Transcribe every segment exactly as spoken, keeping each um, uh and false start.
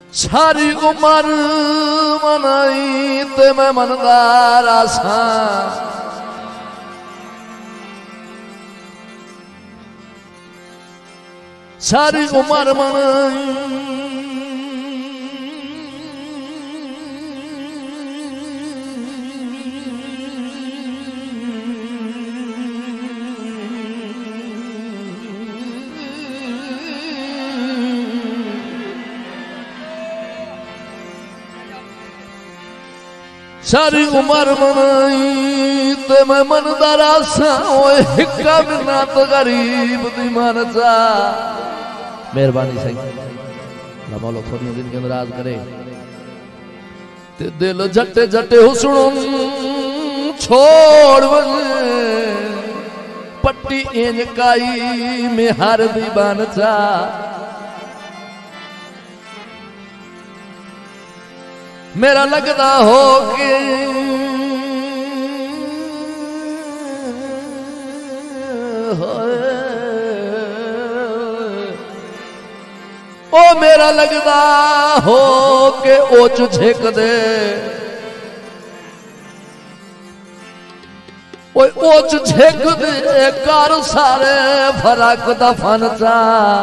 सारी उम्र मनाई ते मैं मनदार आसा सारी उम्र मनाई सारी उम्र मनाई ते मैं मनदार आसा हिक्का बिना तो गरीब दी मन चा। मेहरबानी सही मौला थोड़ी दिन के अंदर आज करे ते दिल जटे जटे हुस्न छोड़ वजे पट्टी इंज काई में हर दी बन चा। मेरा लगदा हो के ओ मेरा लगदा हो के ओच झेक दे ओच झेक दे कर सारे फरक दफन चा।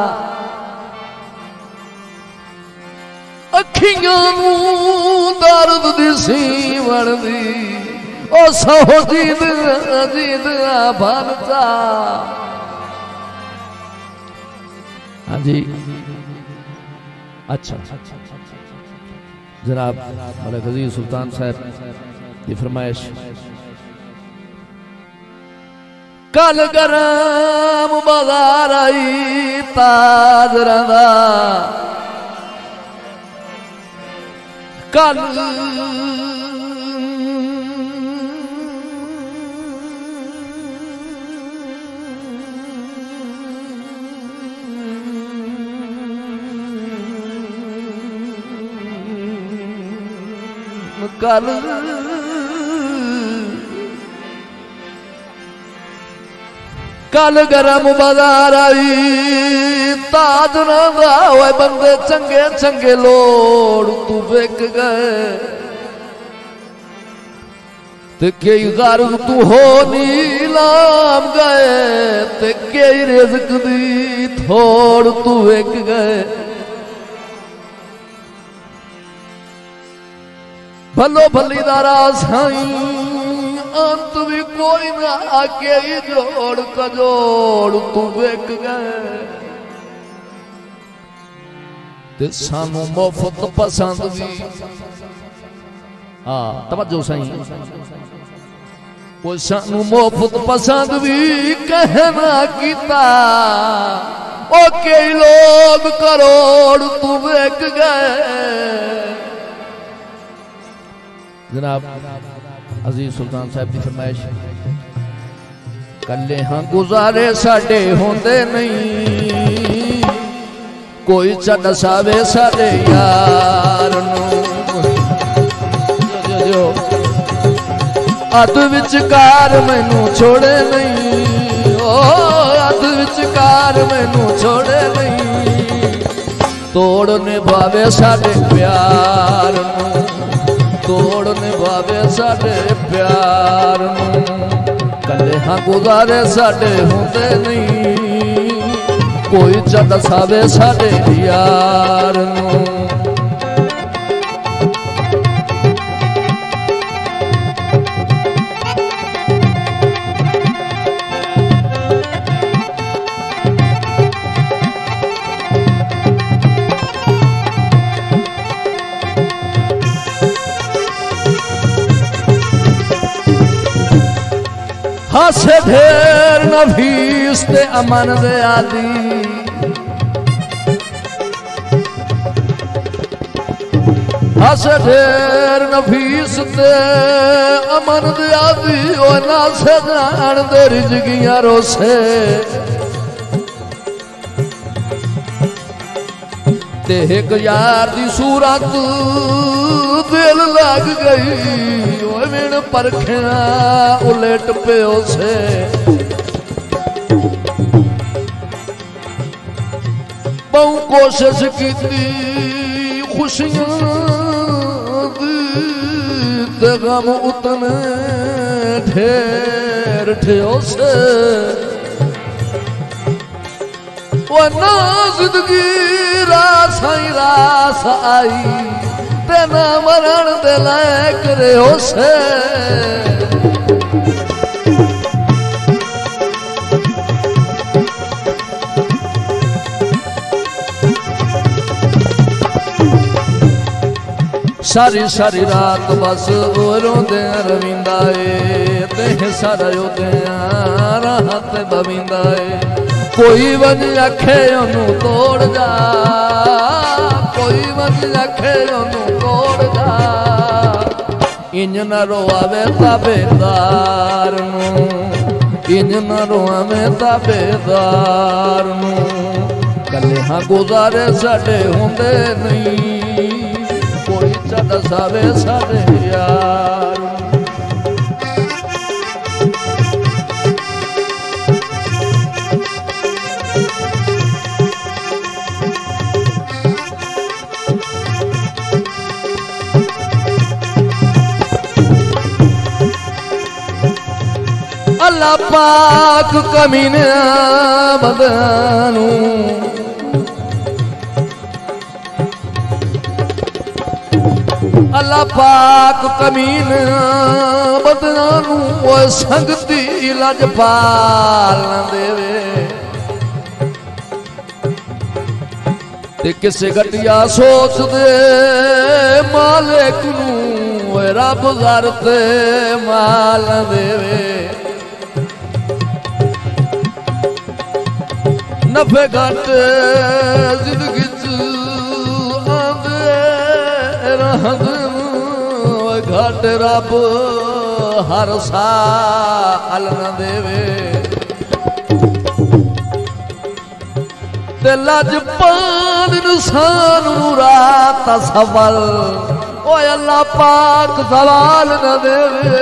अखियां दर्द दी सीवण दी ओ सौ जीद जीद बनता। हाँ जी अच्छा जनाब मलिक अजीज सुल्तान साहब की फरमाइश। कल गरम बाजार आई ताजरा दा कल कल कल गरम बाजार आई ताजना दा बंदे चंगे चंगे लोड़ तू विक गए ते कई गर्ज तू हो नीलाम गए ते कई रिज़्क दी थोड़ तू विक गए। भलो भली दारा साईं अंत भी कोई ना आके ही जोड़ कजोड़ तू विक गए ते सानू मुफ्त पसंद भी। हाँ तवज्जो साईं वो सानू मुफ्त पसंद भी कहना कीता ओ कई लोग करोड़ तू विक गए। जनाब अजीज सुल्तान साहब की फरमाइश। कल्ले हाँ गुजारे साडे होंदे नहीं कोई चढ़ सावे साडे यार नू अध विचकार मैनू छोड़े नहीं ओ अध विचकार मैनू छोड़े नहीं तोड़ निभावे साडे प्यार नू तोड़ निभावे साडे प्यार नू। कल्ले हाँ गुजारे साडे होंदे नहीं कोई चढ़ सावे साडे यार नू। हसे ढेर नफीस ते अमन दे आदि हसे ढेर नफीस ते अमन दे आदि ओ ना से जान दे रिजगियां रोसे ते एक यार दी सूरत दिल लग गई बिन परखिया उलट प्यो से। बहु कोशिश की खुशियां दी गम उतने ढेर ठियो से वो ना जिंदगी रास आई रास आई तेना मरण दे लायक रहो से सारी सारी रात बस रोंदे रविंदा ए तेह सारा योदे राहत बविंदा ए कोई वज आखे ओनू तोड़ जा कोई वज आखे ओनू तोड़ जा इंज न रोआवे ताबेदार नू इंज न रोआवे ताबेदार नू कले हाँ गुजारे साडे हुंदे नहीं कोई चढ़ सावे सारे यार अल्लाह पाक कमीने बदनू अल्लाह पाक कमीन बदनानू वो संगती लजपाल न देवे ते किसे घटिया सोच दे मालिक नू रब घर ते माल न देवे नफे घट जिंदगी घट रब हर साल न देवे ते लजपाल इंसान नू रात सवाल ओ अल्लाह पाक सवाल न देवे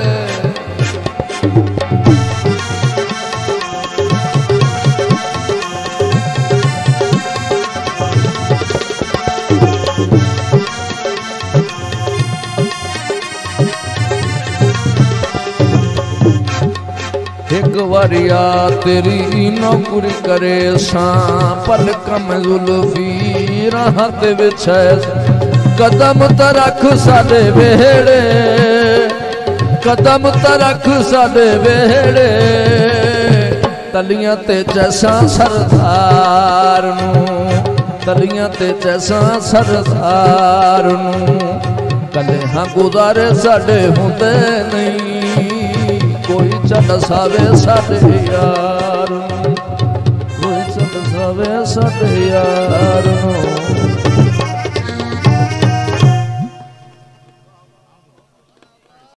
एक वरिया तेरी नौकरी करे सा पलकम जुल्फी राहत विछे कदम तरख साडे वेड़े कदम तरख साडे वेड़े तलियां ते जैसा सरदार नू तलियां ते जैसा सरदार नू कले हाँ गुजारे साडे हुंदे नहीं कोई चढ़ सावे साडे यार कोई चढ़ सावे साडे यार